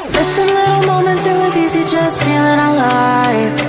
Missing little moments, it was easy just feeling alive.